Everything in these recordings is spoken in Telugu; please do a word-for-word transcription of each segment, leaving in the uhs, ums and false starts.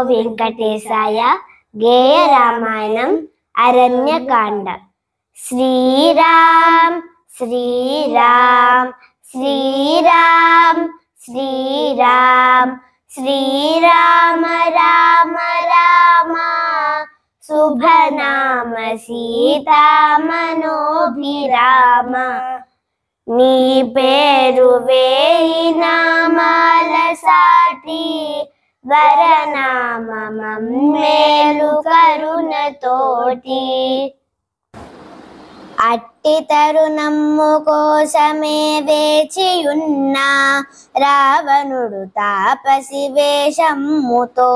వెంకటేశాయ. గేయ రామాయణం అరణ్యకాండ. శ్రీరామ్ శ్రీరామ్ శ్రీరామ్ శ్రీరామ్ శ్రీరామ రామ రామ శుభనామ సీతా మనోభిరామ. నీ పేరు వేయి నామాల సాటి వరనామం మేలు కరుణతోటి. అట్టి తరుణమ్ము కోసమే వేచియున్నా రావణుడు తాపసి వేషమ్ముతో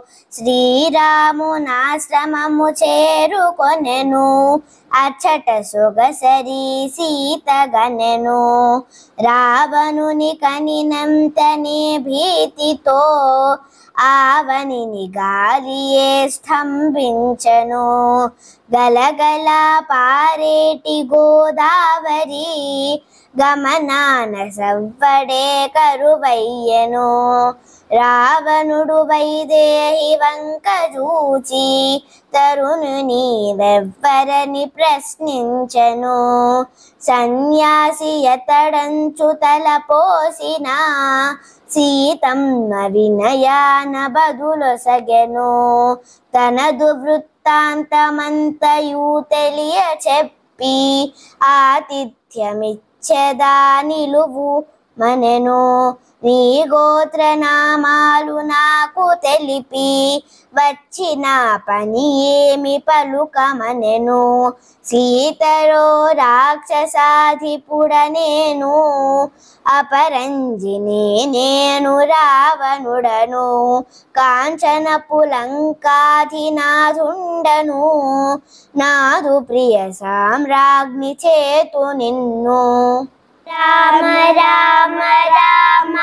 శ్రీరామునాశ్రమము చేరుకొనెను. అచ్చట సొగసరి సీతగనెను. రావణుని కనినంతనే భీతితో ఆవనిని గాలియే స్తంభించెను. గలగల పారేటి గోదావరి గమనాన సవ్వడే కరువయ్యెను. రావణుడు వైదేహి వంక చూచి తరుణుని వెవ్వరని ప్రశ్నించెను. సన్యాసి ఎతడంచు తలపోసిన సీతమ్మ వినయాన బదులొసగెను. తనదు వృత్తాంతమంతయు తెలియ చెప్పి ఆతిథ్యమిచ్చెదా నిలువు మనెను. నీ గోత్రనామాలు నాకు తెలిపి వచ్చిన పని ఏమి పలుకమనెను. సీతరో రాక్షసాధిపుడనేను అపరంజిని నేను రావణుడను. కాంచనపు లంకాధినాథుండను నాదు ప్రియ సామ్రాజ్ఞి చేతు నిన్ను. రామ రామ రామ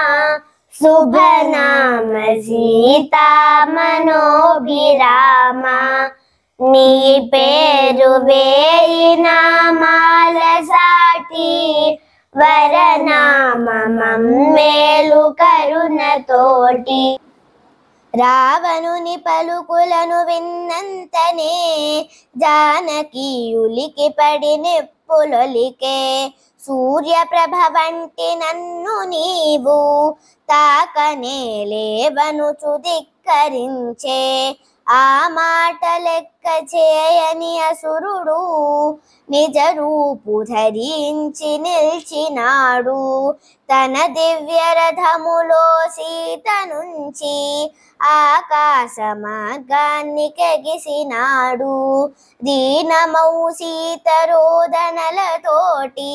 శుభనామ సీతా మనోభిరామ. నీ పేరు వేయి నామాల సాటి వరనామం మేలు కరుణతోటి. రావణుని పలుకులను విన్నంతనే జానకి ఉలికి పడి నిప్పులొలికే. సూర్యప్రభ వంటి నన్ను నీవు తాకనే లేవనుచు ధిక్కరించే. ఆ మాట లెక్క చేయని అసురుడు నిజ రూపు ధరించి నిల్చినాడు. తన దివ్య రథములో సీత నుంచి ఆకాశ మార్గాన్ని కెగిసినాడు. దీనమౌ సీత రోదనలతోటి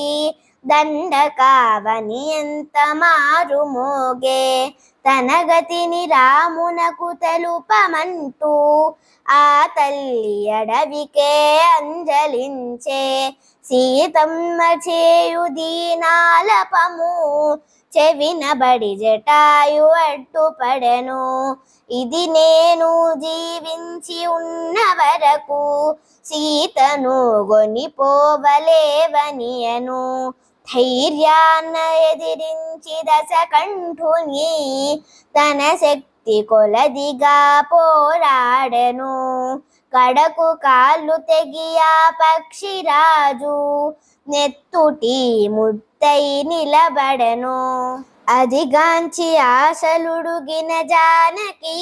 దండకావని ఎంత మారు మోగే. తన గతిని రామునకు తెలుపమంటూ ఆ తల్లి అడవికే అంజలించే. సీతమ్మ చేయు దీనాలపము చెవినబడి జటాయు అడ్డుపడెను. ఇది నేను జీవించి ఉన్న వరకు సీతను గొనిపోవలేవనియను. ధైర్యాన్న ఎదిరించి దశకంఠుని తన శక్తి కొలదిగా పోరాడెను. కడకు కాళ్ళు తెగియా పక్షిరాజు నెత్తుటి ముద్దై నిలబడెను. అదిగాంచి ఆశలుడుగిన జానకి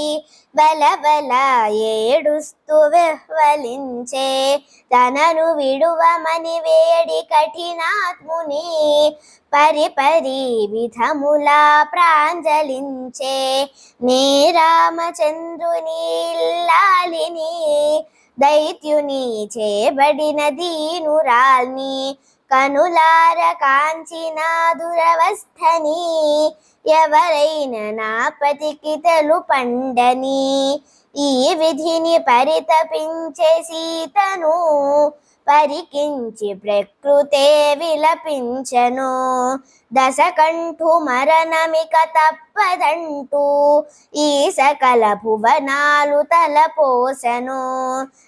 బలబల ఏడుస్తూ వెహ్వలించే. తనను విడువమని వేడి కఠినాత్ముని పరిపరి విధములా ప్రాంజలించే. నే రామచంద్రుని ఇల్లాలిని దైత్యుని చేబడిన దీనురాల్ని. కనులార కాంచిన దురవస్థని ఎవరైనా నా పతికి తెలుపండని. ఈ విధిని పరితపించే సీతను పరికించి ప్రకృతే విలపించను. దశకంఠు మరణమిక తప్పదంటూ ఈ సకల భువనాలు తలపోసెను.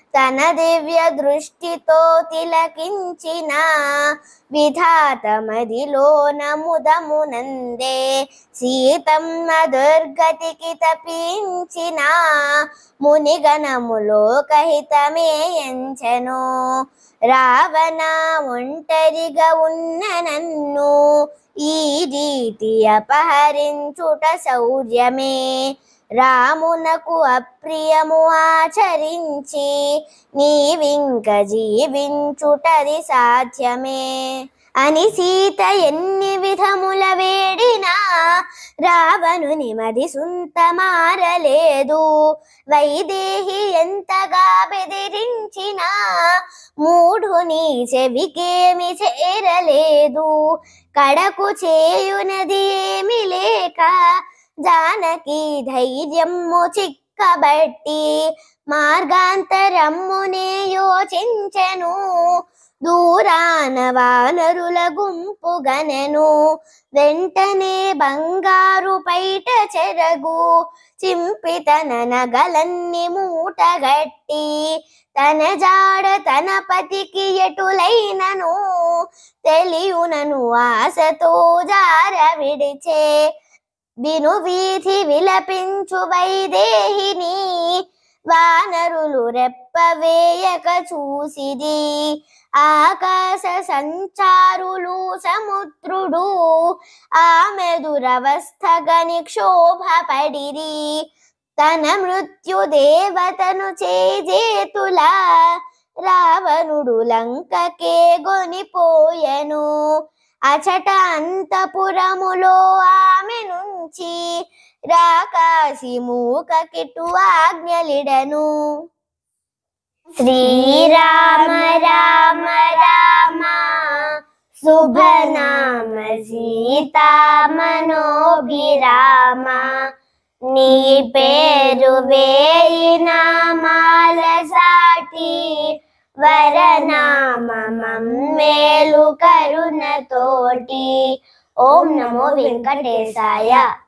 తన దివ్య దృష్టితో తిలకించిన విధాత మదిలోన ముదమునందే సీతమ్మ దుర్గతికి తపించిన మునిగణములో కహితమే ఎంచెను రావణ ఒంటరిగా ఉన్న నన్ను ఈ రీతి అపహరించుట శౌర్యమే రామునకు అప్రియము ఆచరించి నీవింక జీవించుటది సాధ్యమే అని సీత ఎన్ని విధముల వేడినా రావణుని మది సుంత మారలేదు వైదేహి ఎంతగా బెదిరించినా మూఢుని చెవికేమి చేరలేదు కడకు చేయునది ఏమి లేక జానకి ధైర్యము చిక్కబట్టి మార్గాంతరమ్మునే యోచించెను దూరాన వానరుల గుంపు గనెను వెంటనే బంగారు పైట చెరగు చింపి తన నగలన్ని మూటగట్టి తన జాడ తన పతికి ఎటులైనను తెలియునను ఆశతో జార విడిచే విను వీధి విలపించు వైదేహిని వానరులు రెప్పవేయక చూసిది ఆకాశ సంచారులు సముద్రుడు ఆమె దురవస్థగని క్షోభపడిరి తన మృత్యు దేవతను చేజేతులా రావణుడు లంకకే గొనిపోయెను అచట అంతపురములో ఆమె నుంచి రాకాసి మూక కిటు ఆజ్ఞలిడను శ్రీరామ రామ రామ శుభనామ సీతా మనోభిరామ నీ పేరు వేయి నామాల సాటి వరనామం మేలు కరుణ తోటి ఓం నమో వెంకటేశాయ.